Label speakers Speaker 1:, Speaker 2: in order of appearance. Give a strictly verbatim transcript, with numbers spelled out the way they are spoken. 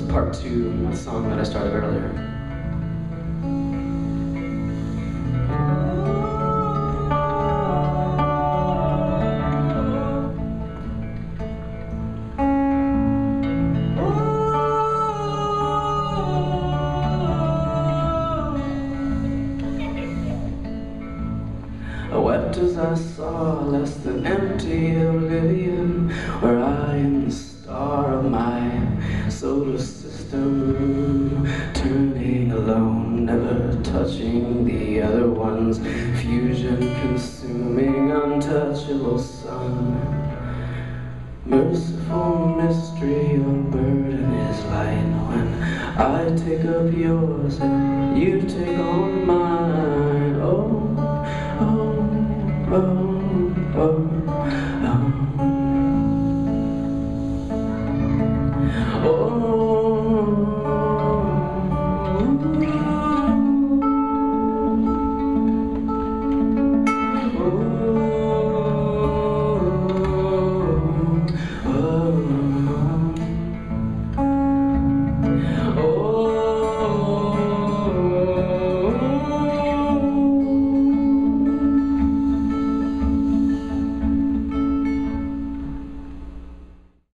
Speaker 1: part two of the song that I started earlier. I wept as I saw less than empty oblivion, where I am the star of my solar system, turning alone, never touching the other ones, fusion consuming untouchable sun. Merciful mystery, your burden is light when I take up yours and you take on mine. Oh, oh, oh, oh, oh.